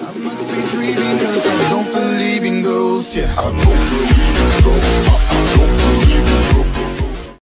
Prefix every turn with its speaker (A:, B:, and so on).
A: must be dreaming 'cause I don't believe in ghosts, yeah. I don't believe in ghosts.